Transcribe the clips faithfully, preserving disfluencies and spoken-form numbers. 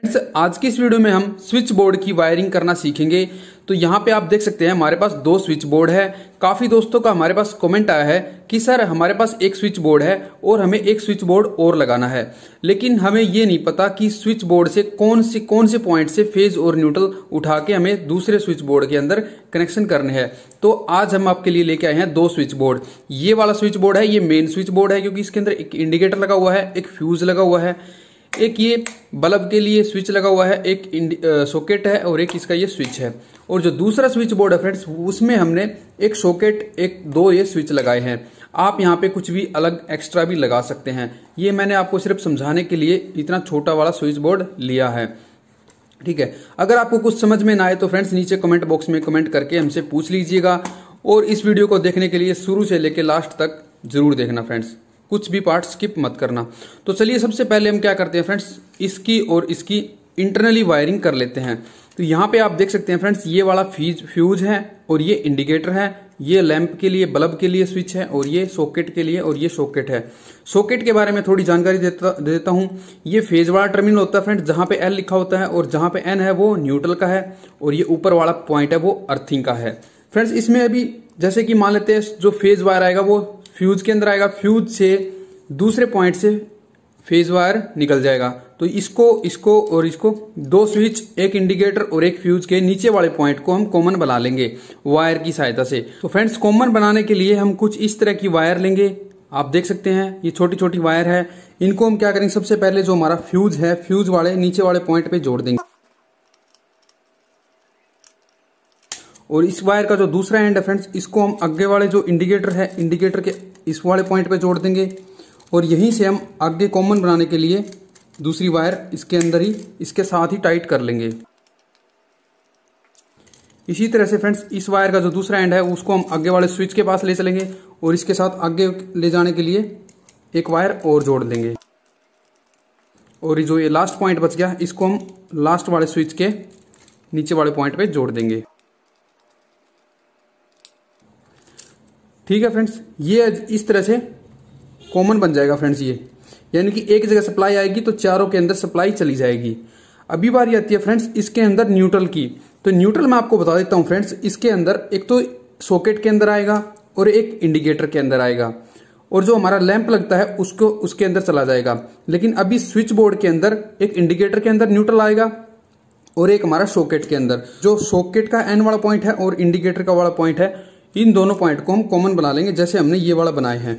आज की इस वीडियो में हम स्विच बोर्ड की वायरिंग करना सीखेंगे। तो यहाँ पे आप देख सकते हैं हमारे पास दो स्विच बोर्ड है। काफी दोस्तों का हमारे पास कमेंट आया है कि सर हमारे पास एक स्विच बोर्ड है और हमें एक स्विच बोर्ड और लगाना है, लेकिन हमें ये नहीं पता कि स्विच बोर्ड से कौन से कौन से पॉइंट से फेज और न्यूट्रल उठा के हमें दूसरे स्विच बोर्ड के अंदर कनेक्शन करने हैं। तो आज हम आपके लिए लेके आए हैं दो स्विच बोर्ड। ये वाला स्विच बोर्ड है, ये मेन स्विच बोर्ड है क्योंकि इसके अंदर एक इंडिकेटर लगा हुआ है, एक फ्यूज लगा हुआ है, एक ये बल्ब के लिए स्विच लगा हुआ है, एक सॉकेट है और एक इसका ये स्विच है। और जो दूसरा स्विच बोर्ड है फ्रेंड्स, उसमें हमने एक सॉकेट, एक दो ये स्विच लगाए हैं। आप यहाँ पे कुछ भी अलग एक्स्ट्रा भी लगा सकते हैं। ये मैंने आपको सिर्फ समझाने के लिए इतना छोटा वाला स्विच बोर्ड लिया है, ठीक है। अगर आपको कुछ समझ में ना आए तो फ्रेंड्स नीचे कमेंट बॉक्स में कमेंट करके हमसे पूछ लीजिएगा। और इस वीडियो को देखने के लिए शुरू से लेकर लास्ट तक जरूर देखना फ्रेंड्स, कुछ भी पार्ट स्किप मत करना। तो चलिए सबसे पहले हम क्या करते हैं फ्रेंड्स, इसकी और इसकी इंटरनली वायरिंग कर लेते हैं। तो यहाँ पे आप देख सकते हैं फ्रेंड्स, ये वाला फ्यूज फ्यूज है और ये इंडिकेटर है, ये लैंप के लिए बल्ब के लिए स्विच है और ये सॉकेट के लिए और ये सॉकेट है। सॉकेट के बारे में थोड़ी जानकारी देता देता हूँ। ये फेज वाला टर्मिनल होता है फ्रेंड्स, जहां पे एल लिखा होता है, और जहां पे एन है वो न्यूट्रल का है, और ये ऊपर वाला पॉइंट है वो अर्थिंग का है। फ्रेंड्स इसमें अभी जैसे कि मान लेते हैं जो फेज वायर आएगा वो फ्यूज के अंदर आएगा, फ्यूज से दूसरे पॉइंट से फेज वायर निकल जाएगा। तो इसको इसको और इसको दो स्विच, एक इंडिकेटर और एक फ्यूज के नीचे वाले पॉइंट को हम कॉमन बना लेंगे वायर की सहायता से। तो फ्रेंड्स कॉमन बनाने के लिए हम कुछ इस तरह की वायर लेंगे। आप देख सकते हैं ये छोटी छोटी वायर है। इनको हम क्या करेंगे, सबसे पहले जो हमारा फ्यूज है, फ्यूज वाले नीचे वाले पॉइंट पे जोड़ देंगे, और इस वायर का जो दूसरा एंड है फ्रेंड्स, इसको हम आगे वाले जो इंडिकेटर है, इंडिकेटर के इस वाले पॉइंट पे जोड़ देंगे। और यहीं से हम आगे कॉमन बनाने के लिए दूसरी वायर इसके अंदर ही, इसके साथ ही टाइट कर लेंगे। इसी तरह से फ्रेंड्स इस वायर का जो दूसरा एंड है उसको हम आगे वाले स्विच के पास ले चलेंगे और इसके साथ आगे ले जाने के लिए एक वायर और जोड़ देंगे। और जो ये लास्ट पॉइंट बच गया, इसको हम लास्ट वाले स्विच के नीचे वाले पॉइंट पे जोड़ देंगे, ठीक है फ्रेंड्स। ये इस तरह से कॉमन बन जाएगा फ्रेंड्स, ये यानी कि एक जगह सप्लाई आएगी तो चारों के अंदर सप्लाई चली जाएगी। अभी बारी आती है फ्रेंड्स इसके अंदर न्यूट्रल की। तो न्यूट्रल मैं आपको बता देता हूं फ्रेंड्स, इसके अंदर एक तो सॉकेट के अंदर आएगा और एक इंडिकेटर के अंदर आएगा, और जो हमारा लैंप लगता है उसको उसके अंदर चला जाएगा। लेकिन अभी स्विच बोर्ड के अंदर एक इंडिकेटर के अंदर न्यूट्रल आएगा और एक हमारा सॉकेट के अंदर। जो सॉकेट का एन वाला पॉइंट है और इंडिकेटर का वाला पॉइंट है, इन दोनों पॉइंट को हम कॉमन बना लेंगे जैसे हमने ये वाला बनाए हैं।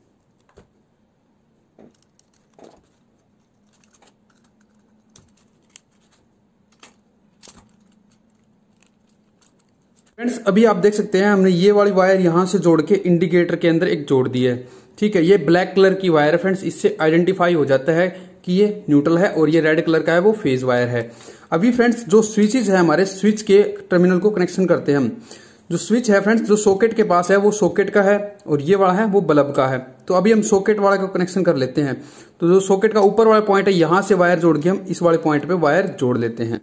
फ्रेंड्स अभी आप देख सकते हैं हमने ये वाली वायर यहां से जोड़ के इंडिकेटर के अंदर एक जोड़ दी है, ठीक है। ये ब्लैक कलर की वायर है फ्रेंड्स, इससे आइडेंटिफाई हो जाता है कि ये न्यूट्रल है, और ये रेड कलर का है वो फेज वायर है। अभी फ्रेंड्स जो स्विचेज है हमारे, स्विच के टर्मिनल को कनेक्शन करते हैं हम। जो स्विच है फ्रेंड्स, जो सॉकेट के पास है वो सॉकेट का है, और ये वाला है वो बल्ब का है। तो अभी हम सॉकेट वाला को कनेक्शन कर लेते हैं। तो जो सॉकेट का ऊपर वाला पॉइंट है, यहां से वायर जोड़ के हम इस वाले पॉइंट पे वायर जोड़ लेते हैं।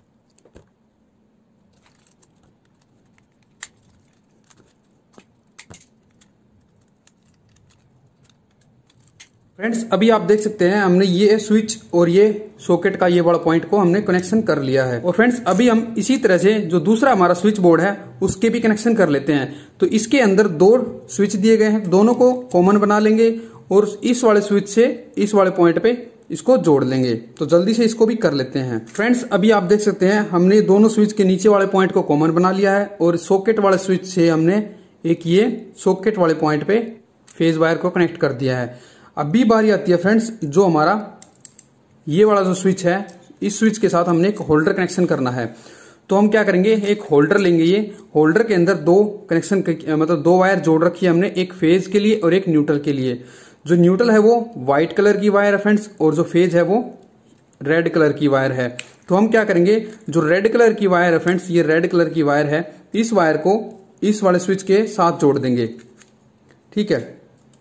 फ्रेंड्स अभी आप देख सकते हैं हमने ये स्विच और ये सॉकेट का ये वाला पॉइंट को हमने कनेक्शन कर लिया है। और फ्रेंड्स अभी हम इसी तरह से जो दूसरा हमारा स्विच बोर्ड है उसके भी कनेक्शन कर लेते हैं। तो इसके अंदर दो स्विच दिए गए हैं, दोनों को कॉमन बना लेंगे और इस वाले स्विच से इस वाले पॉइंट पे इसको जोड़ लेंगे। तो जल्दी से इसको भी कर लेते हैं। फ्रेंड्स अभी आप देख सकते हैं हमने दोनों स्विच के नीचे वाले पॉइंट को कॉमन बना लिया है, और सॉकेट वाले स्विच से हमने एक ये सॉकेट वाले पॉइंट पे फेज वायर को कनेक्ट कर दिया है। अभी बारी आती है फ्रेंड्स जो हमारा ये वाला जो स्विच है, इस स्विच के साथ हमने एक होल्डर कनेक्शन करना है। तो हम क्या करेंगे, एक होल्डर लेंगे। ये होल्डर के अंदर दो कनेक्शन मतलब दो वायर जोड़ रखी है हमने, एक फेज के लिए और एक न्यूट्रल के लिए। जो न्यूट्रल है वो व्हाइट कलर की वायर है फ्रेंड्स, और जो फेज है वो रेड कलर की वायर है। तो हम क्या करेंगे, जो रेड कलर की वायर है फ्रेंड्स, ये रेड कलर की वायर है, इस वायर को इस वाले स्विच के साथ जोड़ देंगे, ठीक है,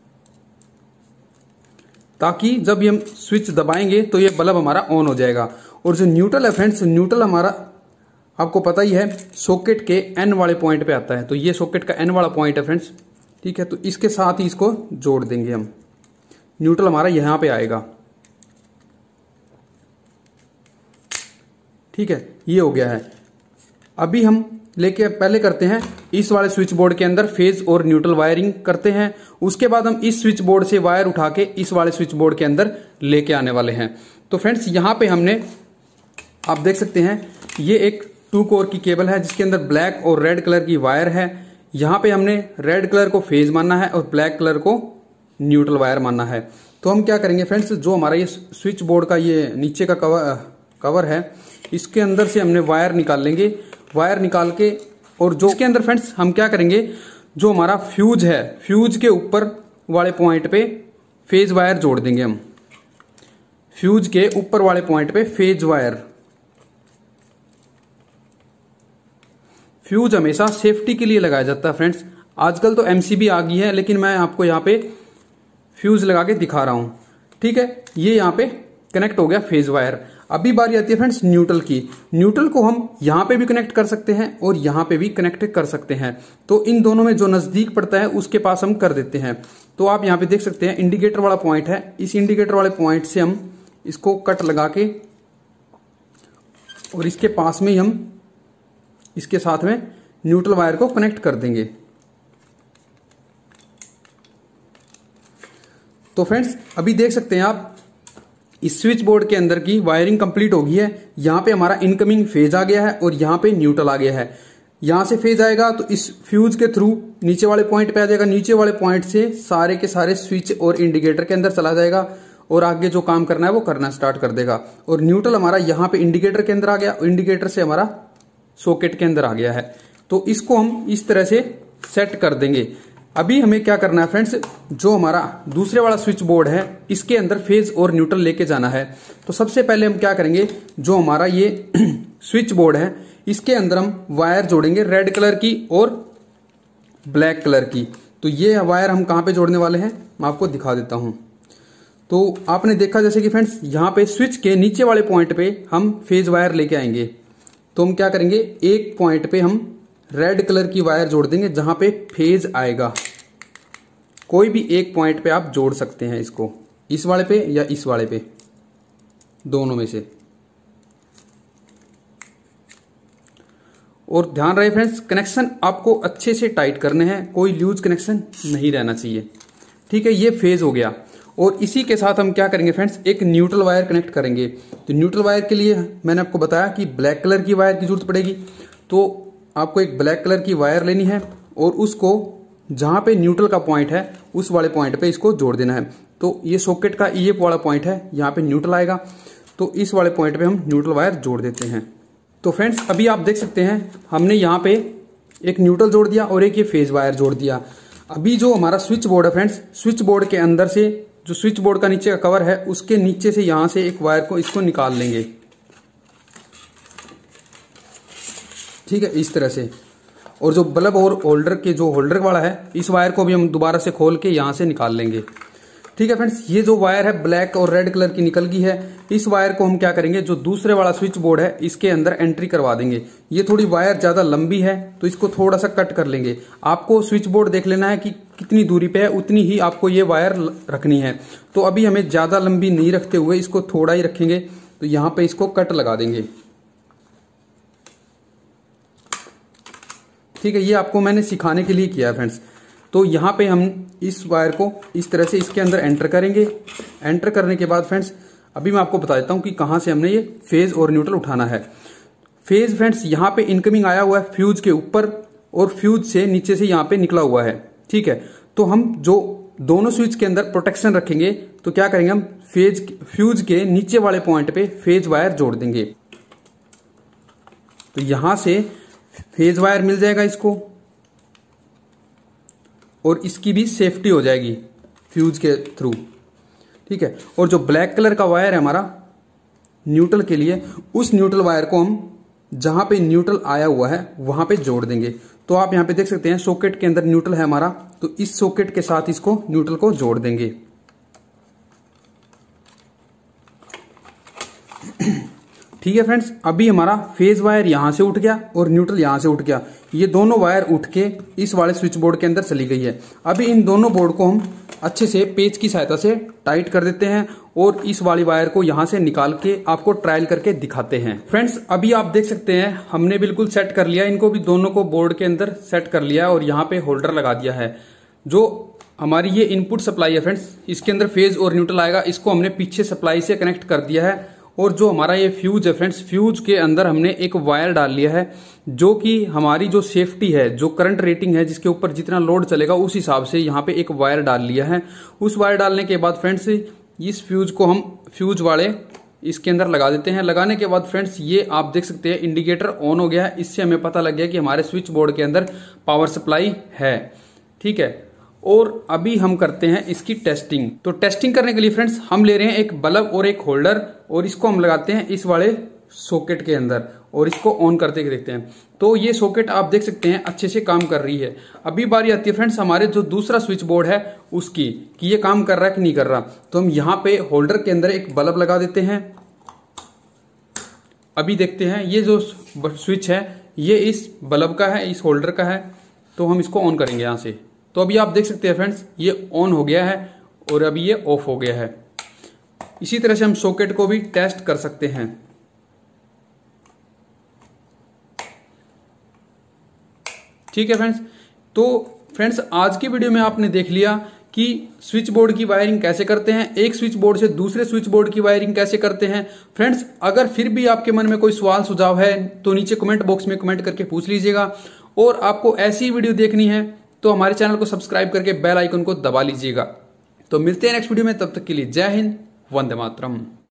ताकि जब हम स्विच दबाएंगे तो ये बल्ब हमारा ऑन हो जाएगा। और जो न्यूट्रल है फ्रेंड्स, न्यूट्रल हमारा आपको पता ही है सॉकेट के एन वाले पॉइंट पे आता है। तो ये सॉकेट का एन वाला पॉइंट है फ्रेंड्स, ठीक है। तो इसके साथ ही इसको जोड़ देंगे हम, न्यूट्रल हमारा यहां पे आएगा। ठीक है, ये हो गया है। अभी हम लेके पहले करते हैं इस वाले स्विच बोर्ड के अंदर फेज और न्यूट्रल वायरिंग करते हैं। उसके बाद हम इस स्विच बोर्ड से वायर उठा के इस वाले स्विच बोर्ड के अंदर लेके आने वाले हैं। तो फ्रेंड्स यहाँ पे हमने, आप देख सकते हैं, ये एक टू कोर की केबल है जिसके अंदर ब्लैक और रेड कलर की वायर है। यहाँ पे हमने रेड कलर को फेज मानना है और ब्लैक कलर को न्यूट्रल वायर मानना है। तो हम क्या करेंगे फ्रेंड्स, जो हमारा ये स्विच बोर्ड का ये नीचे का कवर कवर है, इसके अंदर से हमने वायर निकाल लेंगे। वायर निकाल के और जो इसके अंदर फ्रेंड्स हम क्या करेंगे, जो हमारा फ्यूज है, फ्यूज के ऊपर वाले पॉइंट पे फेज वायर जोड़ देंगे हम। फ्यूज के ऊपर वाले पॉइंट पे फेज वायर। फ्यूज हमेशा सेफ्टी के लिए लगाया जाता है फ्रेंड्स। आजकल तो एमसीबी आ गई है, लेकिन मैं आपको यहाँ पे फ्यूज लगा के दिखा रहा हूं। ठीक है, ये यहाँ पे कनेक्ट हो गया फेज वायर। अभी बारी आती है फ्रेंड्स न्यूट्रल की। न्यूट्रल को हम यहाँ पे भी कनेक्ट कर सकते हैं और यहाँ पे भी कनेक्ट कर सकते हैं। तो इन दोनों में जो नजदीक पड़ता है उसके पास हम कर देते हैं। तो आप यहाँ पे देख सकते हैं इंडिकेटर वाला पॉइंट है, इस इंडिकेटर वाले पॉइंट से हम इसको कट लगा के और इसके पास में ही हम इसके साथ में न्यूट्रल वायर को कनेक्ट कर देंगे। तो फ्रेंड्स अभी देख सकते हैं आप, इस स्विच बोर्ड के अंदर की वायरिंग कंप्लीट हो गई है। यहां पे हमारा इनकमिंग फेज आ गया है और यहां पे न्यूट्रल आ गया है। यहां से फेज आएगा तो इस फ्यूज के थ्रू नीचे वाले पॉइंट पे आ जाएगा। नीचे वाले पॉइंट से सारे के सारे स्विच और इंडिकेटर के अंदर चला जाएगा और आगे जो काम करना है वो करना स्टार्ट कर देगा। और न्यूट्रल हमारा यहाँ पे इंडिकेटर के अंदर आ गया, इंडिकेटर से हमारा सॉकेट के अंदर आ गया है। तो इसको हम इस तरह से सेट कर देंगे। अभी हमें क्या करना है फ्रेंड्स, जो हमारा दूसरे वाला स्विच बोर्ड है इसके अंदर फेज और न्यूट्रल लेके जाना है। तो सबसे पहले हम क्या करेंगे, जो हमारा ये स्विच बोर्ड है इसके अंदर हम वायर जोड़ेंगे रेड कलर की और ब्लैक कलर की। तो ये वायर हम कहां पे जोड़ने वाले हैं मैं आपको दिखा देता हूं। तो आपने देखा जैसे कि फ्रेंड्स यहां पे स्विच के नीचे वाले पॉइंट पे हम फेज वायर लेके आएंगे। तो हम क्या करेंगे, एक पॉइंट पे हम रेड कलर की वायर जोड़ देंगे जहां पे फेज आएगा। कोई भी एक पॉइंट पे आप जोड़ सकते हैं इसको, इस वाले पे या इस वाले पे, दोनों में से। और ध्यान रहे फ्रेंड्स, कनेक्शन आपको अच्छे से टाइट करने हैं, कोई लूज कनेक्शन नहीं रहना चाहिए। ठीक है, ये फेज हो गया। और इसी के साथ हम क्या करेंगे फ्रेंड्स, एक न्यूट्रल वायर कनेक्ट करेंगे। तो न्यूट्रल वायर के लिए मैंने आपको बताया कि ब्लैक कलर की वायर की जरूरत पड़ेगी। तो आपको एक ब्लैक कलर की वायर लेनी है और उसको जहां पे न्यूट्रल का पॉइंट है उस वाले पॉइंट पे इसको जोड़ देना है। तो ये सॉकेट का ये वाला पॉइंट है, यहाँ पे न्यूट्रल आएगा। तो इस वाले पॉइंट पे हम न्यूट्रल वायर जोड़ देते हैं। तो फ्रेंड्स अभी आप देख सकते हैं हमने यहाँ पे एक न्यूट्रल जोड़ दिया और एक ये फेज वायर जोड़ दिया। अभी जो हमारा स्विच बोर्ड है फ्रेंड्स, स्विच बोर्ड के अंदर से जो स्विच बोर्ड का नीचे का कवर है उसके नीचे से यहां से एक वायर को इसको निकाल लेंगे। ठीक है, इस तरह से। और जो बल्ब और होल्डर के जो होल्डर वाला है इस वायर को भी हम दोबारा से खोल के यहां से निकाल लेंगे। ठीक है फ्रेंड्स, ये जो वायर है ब्लैक और रेड कलर की निकल गई है। इस वायर को हम क्या करेंगे, जो दूसरे वाला स्विच बोर्ड है इसके अंदर एंट्री करवा देंगे। ये थोड़ी वायर ज्यादा लंबी है तो इसको थोड़ा सा कट कर लेंगे। आपको स्विच बोर्ड देख लेना है कि कितनी दूरी पे है, उतनी ही आपको ये वायर रखनी है। तो अभी हमें ज्यादा लंबी नहीं रखते हुए इसको थोड़ा ही रखेंगे। तो यहां पे इसको कट लगा देंगे। ठीक है, ये आपको मैंने सिखाने के लिए किया है फ्रेंड्स। तो यहाँ पे हम इस वायर को इस तरह से इसके अंदर एंटर करेंगे। एंटर करने के बाद फ्रेंड्स अभी मैं आपको बता देता हूँ कि कहाँ से हमने ये फेज और न्यूट्रल उठाना है। फेज फ्रेंड्स यहाँ पे इनकमिंग आया हुआ है फ्यूज के ऊपर और फ्यूज से नीचे से यहाँ पे निकला हुआ है। ठीक है, तो हम जो दोनों स्विच के अंदर प्रोटेक्शन रखेंगे तो क्या करेंगे, हम फेज फ्यूज के नीचे वाले पॉइंट पे फेज वायर जोड़ देंगे। तो यहां से फेज वायर मिल जाएगा इसको और इसकी भी सेफ्टी हो जाएगी फ्यूज के थ्रू। ठीक है, और जो ब्लैक कलर का वायर है हमारा न्यूट्रल के लिए, उस न्यूट्रल वायर को हम जहां पे न्यूट्रल आया हुआ है वहां पे जोड़ देंगे। तो आप यहां पे देख सकते हैं सॉकेट के अंदर न्यूट्रल है हमारा, तो इस सॉकेट के साथ इसको न्यूट्रल को जोड़ देंगे। ठीक है फ्रेंड्स, अभी हमारा फेज वायर यहां से उठ गया और न्यूट्रल यहां से उठ गया। ये दोनों वायर उठ के इस वाले स्विच बोर्ड के अंदर चली गई है। अभी इन दोनों बोर्ड को हम अच्छे से पेच की सहायता से टाइट कर देते हैं और इस वाली वायर को यहां से निकाल के आपको ट्रायल करके दिखाते हैं। फ्रेंड्स, अभी आप देख सकते हैं हमने बिल्कुल सेट कर लिया, इनको भी दोनों को बोर्ड के अंदर सेट कर लिया और यहाँ पे होल्डर लगा दिया है। जो हमारी ये इनपुट सप्लाई है फ्रेंड्स, इसके अंदर फेज और न्यूट्रल आएगा, इसको हमने पीछे सप्लाई से कनेक्ट कर दिया है। और जो हमारा ये फ्यूज है फ्रेंड्स, फ्यूज के अंदर हमने एक वायर डाल लिया है जो कि हमारी जो सेफ्टी है, जो करंट रेटिंग है, जिसके ऊपर जितना लोड चलेगा उस हिसाब से यहाँ पे एक वायर डाल लिया है। उस वायर डालने के बाद फ्रेंड्स इस फ्यूज को हम फ्यूज वाले इसके अंदर लगा देते हैं। लगाने के बाद फ्रेंड्स ये आप देख सकते हैं इंडिकेटर ऑन हो गया है। इससे हमें पता लग गया कि हमारे स्विच बोर्ड के अंदर पावर सप्लाई है। ठीक है, और अभी हम करते हैं इसकी टेस्टिंग। तो टेस्टिंग करने के लिए फ्रेंड्स हम ले रहे हैं एक बल्ब और एक होल्डर और इसको हम लगाते हैं इस वाले सॉकेट के अंदर और इसको ऑन करते देखते हैं। तो ये सॉकेट आप देख सकते हैं अच्छे से काम कर रही है। अभी बारी आती है फ्रेंड्स हमारे जो दूसरा स्विच बोर्ड है उसकी, कि ये काम कर रहा है कि नहीं कर रहा। तो हम यहाँ पे होल्डर के अंदर एक बल्ब लगा देते हैं। अभी देखते हैं ये जो स्विच है ये इस बल्ब का है, इस होल्डर का है। तो हम इसको ऑन करेंगे यहां से। तो अभी आप देख सकते हैं फ्रेंड्स ये ऑन हो गया है और अभी ये ऑफ हो गया है। इसी तरह से हम सॉकेट को भी टेस्ट कर सकते हैं। ठीक है फ्रेंड्स, तो फ्रेंड्स आज की वीडियो में आपने देख लिया कि स्विच बोर्ड की वायरिंग कैसे करते हैं, एक स्विच बोर्ड से दूसरे स्विच बोर्ड की वायरिंग कैसे करते हैं। फ्रेंड्स, अगर फिर भी आपके मन में कोई सवाल सुझाव है तो नीचे कमेंट बॉक्स में कमेंट करके पूछ लीजिएगा। और आपको ऐसी वीडियो देखनी है तो हमारे चैनल को सब्सक्राइब करके बेल आइकन को दबा लीजिएगा। तो मिलते हैं नेक्स्ट वीडियो में, तब तक के लिए जय हिंद, वंदे मातरम।